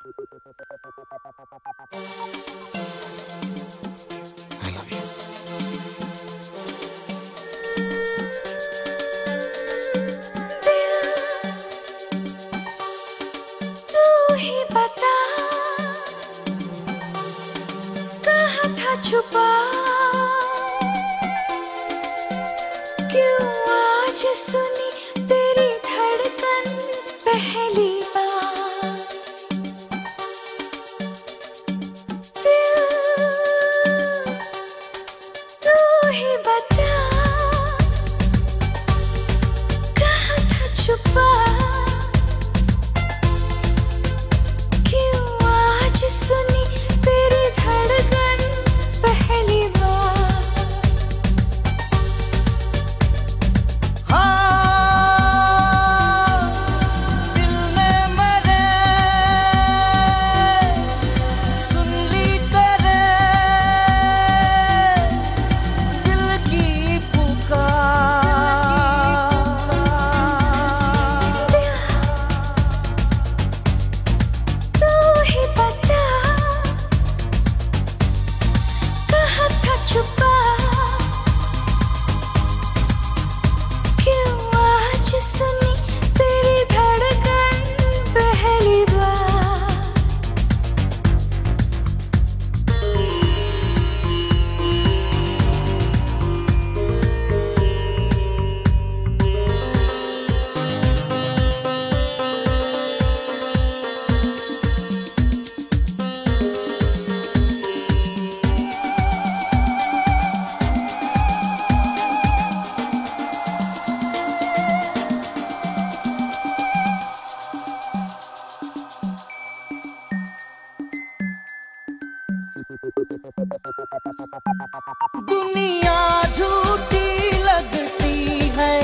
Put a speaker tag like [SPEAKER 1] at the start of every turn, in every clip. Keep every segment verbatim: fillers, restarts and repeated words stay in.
[SPEAKER 1] I love you.
[SPEAKER 2] तू ही बता, कहाँ था छुपा, क्यों आज सुनी तेरी धड़कन पहली बार। दिल तू ही बता, कहाँ था छुपा, सुनी तेरी धड़कन पहली बार।
[SPEAKER 3] हाँ, दिल ने मेरे सुन ली तेरे दिल की पुकार।
[SPEAKER 2] दिल तू ही बता, कहाँ था छुपा, क्यों आज सुनी तेरी धड़कन पहली बार।
[SPEAKER 3] दुनिया झूठी लगती है,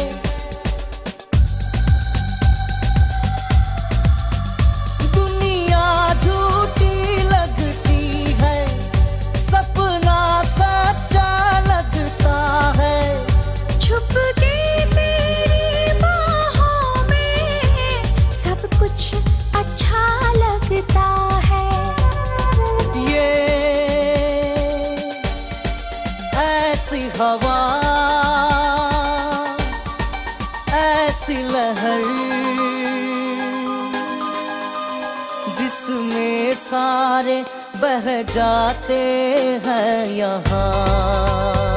[SPEAKER 3] दुनिया झूठी लगती है, सपना सच्चा लगता है।
[SPEAKER 2] छुप के तेरी बाहों में सब कुछ अच्छा लगता है।
[SPEAKER 3] ये ऐसी हवा, ऐसी लहर, जिसमें सारे बह जाते हैं यहाँ।